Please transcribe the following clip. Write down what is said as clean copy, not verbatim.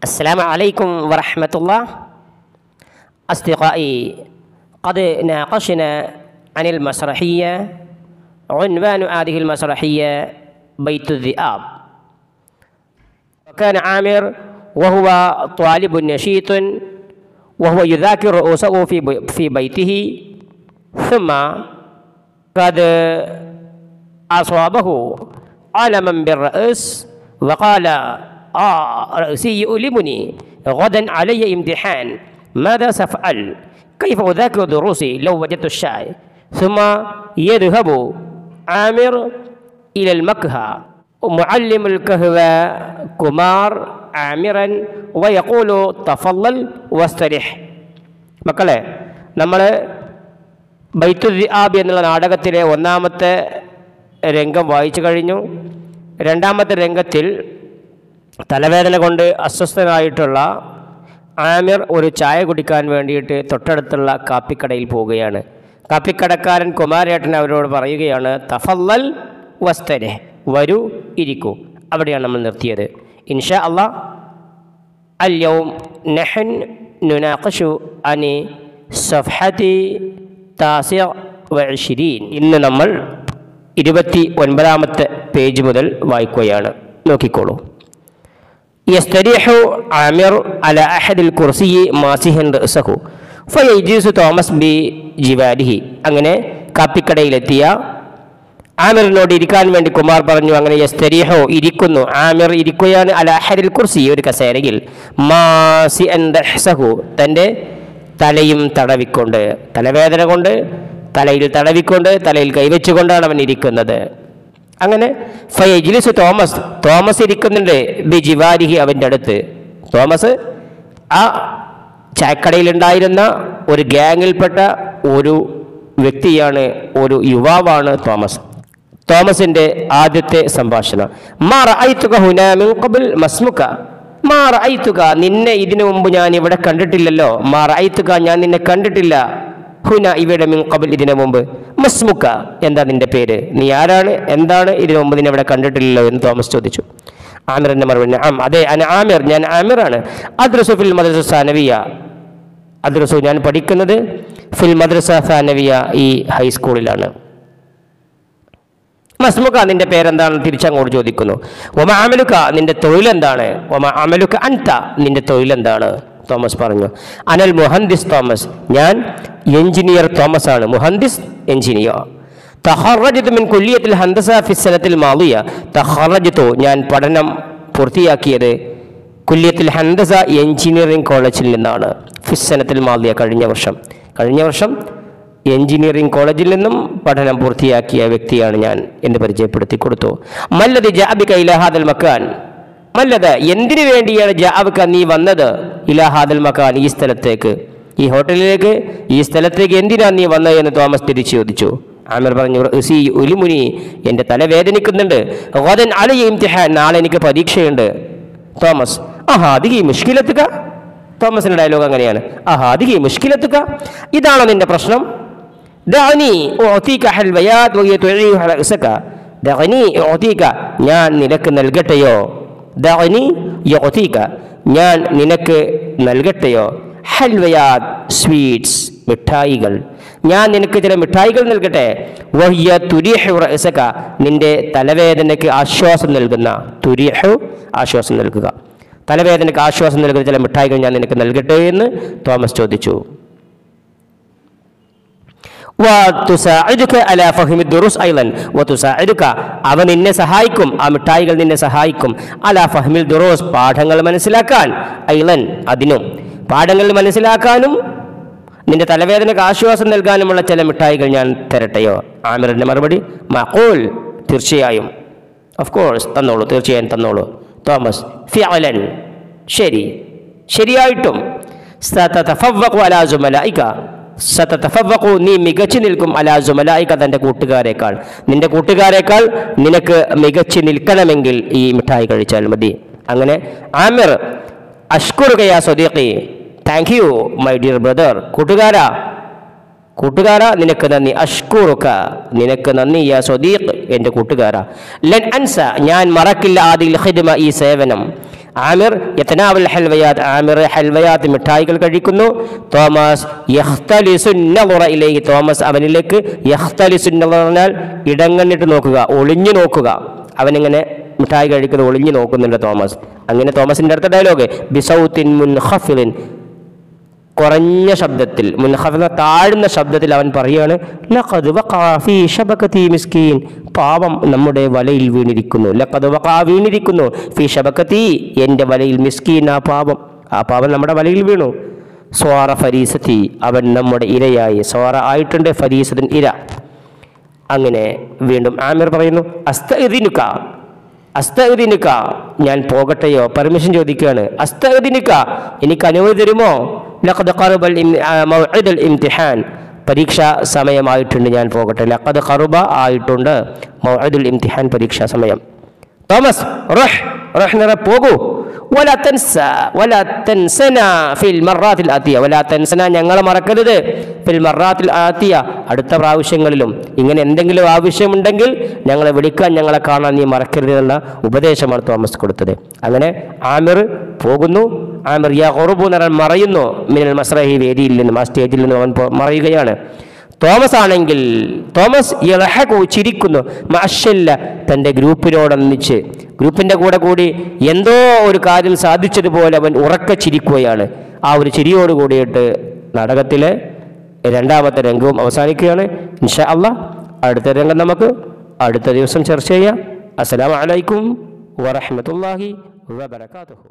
السلام عليكم ورحمة الله. أصدقائي، قد ناقشنا عن المسرحية. عنوان هذه المسرحية بيت الذئاب. وكان عامر وهو طالب نشيط وهو يذاكر رؤوسه في بيته، ثم قد أصابه ألما بالرأس وقال: رأسي يؤلمني، غدا علي امتحان، ماذا سأفعل؟ كيف أذاكر دروسي لو وجدت الشاي؟ ثم يذهب عامر إلى المقهى، معلم القهوة കുമാർ ആമിറൻ വയഖൂലു തഫല്ലൽ വസ്തരിഹ്. മക്കളെ, നമ്മൾ ബൈത്തുൽ ദിആബ് എന്നുള്ള നാടകത്തിലെ ഒന്നാമത്തെ രംഗം വായിച്ചു കഴിഞ്ഞു. രണ്ടാമത്തെ രംഗത്തിൽ തലവേദന കൊണ്ട് അസ്വസ്ഥനായിട്ടുള്ള ആമിർ ഒരു ചായ കുടിക്കാൻ വേണ്ടിയിട്ട് തൊട്ടടുത്തുള്ള കാപ്പിക്കടയിൽ പോവുകയാണ്. കാപ്പിക്കടക്കാരൻ കുമാരേട്ടൻ അവരോട് പറയുകയാണ്: തഫല്ലൽ വസ്തരിഹ്, വരൂ, ഇരിക്കൂ. അവിടെയാണ് നമ്മൾ നിർത്തിയത്. ഇൻഷാ അല്ലാഹ് അൽയൗം നഹൻ നുനാഖിഷു അനി സഫഹതി 29. ഇന്ന് നമ്മൾ 29ാമത്തെ പേജ് മുതൽ വായിക്കുകയാണ്. നോക്കിക്കോളൂ. യസ്തരിഹു ആമിർ അല അഹദിൽ കുർസിയി മാസിഹൻ റഅസഹു ഫയജ്ലിസു തോമസ് ബി ജിവാരിഹി. അങ്ങനെ കാപ്പിക്കടയിലെത്തിയ ആമിറിനോട് ഇരിക്കാൻ വേണ്ടി കുമാർ പറഞ്ഞു. അങ്ങനെ യസ്തരിഹു, ഇരിക്കുന്നു. ആമിർ ഇരിക്കുകയാണ്. അല അഹദിൽ കുർസി, ഒരു കസേരയിൽ. മാസിഅൻ റഅസഹു, തൻ്റെ തലയും തടവിക്കൊണ്ട്, തലവേദന കൊണ്ട് തലയിൽ തടവിക്കൊണ്ട്, തലയിൽ കൈവച്ചുകൊണ്ടാണ് അവൻ ഇരിക്കുന്നത്. അങ്ങനെ ഫയജ്ലിസു തോമസ് ഇരിക്കുന്നുണ്ട്. ബി ജിവാരിഹി, അവൻ്റെ അടുത്ത്. തോമസ് ആ ചായക്കടയിലുണ്ടായിരുന്ന ഒരു ഗ്യാങ്ങിൽപ്പെട്ട ഒരു വ്യക്തിയാണ്, ഒരു യുവാവാണ് തോമസ്. തോമസിൻ്റെ ആദ്യത്തെ സംഭാഷണം: മാ റഅയ്തുക ഹുനാ മിൻ ഖബ്ൽ മസ്മുക. മാ റഅയ്തുക, നിന്നെ ഇതിനു മുമ്പ് ഞാൻ ഇവിടെ കണ്ടിട്ടില്ലല്ലോ. മാ റഅയ്തുക, ഞാൻ നിന്നെ കണ്ടിട്ടില്ല. ഹുന, ഇവിടെ. മിൻ ഖബ്ൽ, ഇതിനു മുമ്പ്. മസ്മുക, എന്താ നിന്റെ പേര്? നീ ആരാണ്? എന്താണ്? ഇതിനു മുമ്പ് നിന്നെ ഇവിടെ കണ്ടിട്ടില്ലല്ലോ എന്ന് തോമസ് ചോദിച്ചു. ആമിറിന്റെ മറുപടി: അതെ, അന ആമിർ, ഞാൻ ആമിറാണ്. അദ്രസു ഫിൽ മദ്രസ സാനവിയ. അദ്രസു, ഞാൻ പഠിക്കുന്നത് ഫിൽ മദ്രസ സാനവിയ, ഈ ഹൈസ്കൂളിലാണ്. മസ്മുക, നിന്റെ പേരെന്താണ്? തിരിച്ചങ്ങോട്ട് ചോദിക്കുന്നു. ഒമ അമലുക, നിന്റെ തൊഴിലെന്താണ്? ഒമ അമലുക അൻത, നിന്റെ തൊഴിലെന്താണ്? തോമസ് പറഞ്ഞു: അനൽ മുഹന്ദിസ് തോമസ്, ഞാൻ എഞ്ചിനീയർ തോമസ് ആണ്. മുഹന്ദിസ്, എഞ്ചിനീയർ. തഖറജ്തു മിൻ കുല്ലിയത്തിൽ ഹന്ദസ ഫി സനത്തിൽ മാളിയ. തഖറജ്തു, ഞാൻ പഠനം പൂർത്തിയാക്കിയത് കുല്ലിയത്തിൽ ഹന്ദസ, എഞ്ചിനീയറിംഗ് കോളേജിൽ നിന്നാണ്. ഫിസ്സനത്തിൽ മാളിയ, കഴിഞ്ഞ വർഷം എഞ്ചിനീയറിംഗ് കോളേജിൽ നിന്നും പഠനം പൂർത്തിയാക്കിയ വ്യക്തിയാണ് ഞാൻ എന്ന് പരിചയപ്പെടുത്തി കൊടുത്തു. മല്ലദി ജഅബിക ഇലാ ഹാദൽ മക്കാൻ. മല്ലദ, എന്തിനു വേണ്ടിയാണ് ജഅബിക, നീ വന്നത്? ഇലാ ഹാദൽ മക്കാൻ, ഈ സ്ഥലത്തേക്ക്, ഈ ഹോട്ടലിലേക്ക്, ഈ സ്ഥലത്തേക്ക് എന്തിനാണ് നീ വന്നത് എന്ന് തോമസ് തിരിച്ചു ചോദിച്ചു. ആമിർ പറഞ്ഞു: റഅസി യുഅ്ലിമുനി, എൻ്റെ തല വേദനിക്കുന്നുണ്ട്. ഗദൻ അലൈയ ഇംതിഹാൻ, നാളെ എനിക്ക് പരീക്ഷയുണ്ട്. തോമസ്: അഹാദിഹി മുഷ്കിലത്തുക. തോമസിന്റെ ഡയലോഗ് അങ്ങനെയാണ്. അഹാദിഹി മുഷ്കിലത്തുക, ഇതാണോ നിന്റെ പ്രശ്നം? ദഅനി ഉഅതീക ഹൽവയാത് വഹിയ തുഈഹു റഅസക. ദഅനി ഉഅതീക, ഞാൻ നിനക്ക് നൽകട്ടെയോ? ദഅനി യുഅതീക, ഞാൻ നിനക്ക് നൽകട്ടെയോ? ഹൽവയാത്, സ്വീറ്റ്സ്, മിഠായികൾ. ഞാൻ നിനക്ക് ചില മിഠായികൾ നൽകട്ടെ. വഹിയ തുരീഹു റഅസക, നിന്റെ തലവേദനയ്ക്ക് ആശ്വാസം നൽകുന്ന. തുരീഹു, ആശ്വാസം നൽകുക. തലവേദനയ്ക്ക് ആശ്വാസം നൽകുന്ന ചില മിഠായികൾ ഞാൻ നിനക്ക് നൽകട്ടെ എന്ന് തോമസ് ചോദിച്ചു. അവ നിന്നെ സഹായിക്കും, ആ മിഠായികൾ നിന്നെ സഹായിക്കും. അലാ ഫഹ്മിൽ ദുറൂസ്, പാഠങ്ങൾ മനസ്സിലാക്കാൻ. ഐലൻ, അതിനും. പാഠങ്ങൾ മനസ്സിലാക്കാനും നിന്റെ തലവേദനയ്ക്ക് ആശ്വാസം നൽകാനുമുള്ള ചില മിഠായികൾ ഞാൻ തരട്ടെയോ? ആമിറിന്റെ മറുപടി: മഖൂൽ, തീർച്ചയായും. ഓഫ് കോഴ്സ്, തന്നോളൂ, തീർച്ചയായും തന്നോളൂ. തോമസ്: ഫിഅലൻ, ശരി, ശരിയായിട്ടും. സതതഫവ്വഖു അലാ സുമലായിക. സതതഫവ്വഖു, നീ മികച്ചു നിൽക്കും. അലാ സുമലായിക, തൻ്റെ കൂട്ടുകാരേക്കാൾ. നിന്റെ കൂട്ടുകാരേക്കാൾ നിനക്ക് മികച്ചു നിൽക്കണമെങ്കിൽ ഈ മിഠായി കഴിച്ചാൽ മതി. അങ്ങനെ ആമിർ: അഷ്കുറുക യാ സദീഖി, thank you my dear brother. കൂട്ടുകാരാ, നിനക്ക് നന്ദി. അഷ്കുറുക, നിനക്ക് നന്ദി. യാ സദീഖ്, എൻ്റെ കൂട്ടുകാരാ. ലൻ അൻസ, ഞാൻ മറക്കില്ല. ആദിൽ ഖിദ്മ, ഈ സേവനം. ആമിർ യതനാവൽ ഹൽവയാത്ത്, ആമിർ ഹൽവയാത്ത് മിഠായികൾ കഴിക്കുന്നു. തോമസ് യഖ്തലിസു നളറ ഇലൈഹി, തോമസ് അവനിലേക്ക് യഖ്തലിസു നളറ പറഞ്ഞാൽ ഇടങ്ങണ്ണിട്ട് നോക്കുക, ഒളിഞ്ഞു നോക്കുക. അവനിങ്ങനെ മിഠായി കഴിക്കുന്നത് ഒളിഞ്ഞു നോക്കുന്നുണ്ട് തോമസ്. അങ്ങനെ തോമസിന്റെ അടുത്ത ഡയലോഗ് ബിസൗത്തിൻ മുൻഖഫിദിൻ, കുറഞ്ഞ ശബ്ദത്തിൽ, മുൻഖഫിദ താഴ്ന്ന ശബ്ദത്തിൽ അവൻ പറയാണ് ലഖദ് വഖഅ ഫീ ശബകതി മിസ്കീൻ, പാവം നമ്മുടെ വലയിൽ വീണിരിക്കുന്നു. ലഖദ് വഖഅ വീണിരിക്കുന്നു ഫീ ശബകതി, എൻ്റെ വലയിൽ, മിസ്കീൻ ആ പാവം നമ്മുടെ വലയിൽ വീണു. സ്വാറ ഫരീസതി, അവൻ നമ്മുടെ ഇരയായി. സ്വാറ ആയിട്ടുണ്ട്, ഫരീസത്തിൻ ഇര. അങ്ങനെ വീണ്ടും ആമിർ പറയുന്നു അസ്തഇദിനുക, ഞാൻ പോകട്ടെയോ, പെർമിഷൻ ചോദിക്കുകയാണ്. അസ്തഇദിനുക, എനിക്ക് അനുമതി തരുമോ? ലഖദ് ഖറബൽ മൗഇദുൽ ഇംതിഹാൻ, പരീക്ഷാ സമയമായിട്ടുണ്ട്, ഞാൻ പോകട്ടെ. ലഖദ് ഖറബ ആയിട്ടുണ്ട്, മൗഇദുൽ ഇംതിഹാൻ പരീക്ഷാ സമയം. തോമസ് റഹ് നിറ പോകൂ. വലാ തൻസനാ ഫിൽ മറാത്തിൽ ആതിയ, വലാ തൻസനാ ഞങ്ങളെ മറക്കരുത്, ഫിൽ മറാത്തിൽ ആതിയ അടുത്ത പ്രാവശ്യങ്ങളിലും. ഇങ്ങനെ എന്തെങ്കിലും ആവശ്യമുണ്ടെങ്കിൽ ഞങ്ങളെ വിളിക്കാൻ, ഞങ്ങളെ കാണാൻ നീ മറക്കരുത് എന്ന ഉപദേശമാണ് തോമസ് കൊടുത്തത്. അങ്ങനെ ആമിർ പോകുന്നു. ആമിർ യഖറുബു നിറൻ മറയുന്നു, മിനൽ മസ്റഹി വേദിയിൽ നിന്നും, ആ സ്റ്റേജിൽ നിന്നും അവൻ മറയുകയാണ്. തോമസ് ആണെങ്കിൽ യളഹഖു ചിരിക്കുന്നു, മഅശല്ല തൻ്റെ ഗ്രൂപ്പിനോടൊന്നിച്ച്, ഗ്രൂപ്പിൻ്റെ കൂടി എന്തോ ഒരു കാര്യം സാധിച്ചതുപോലെ അവൻ ഉറക്കെ ചിരിക്കുകയാണ്. ആ ഒരു ചിരിയോട് കൂടിയിട്ട് നാടകത്തിലെ രണ്ടാമത്തെ രംഗവും അവസാനിക്കുകയാണ്. ഇൻഷാ അല്ലാഹ് അടുത്ത രംഗം നമുക്ക് അടുത്ത ദിവസം ചർച്ച ചെയ്യാം. അസ്സലാമു അലൈക്കും വറഹ്മത്തുള്ളാഹി വബറകാതുഹു.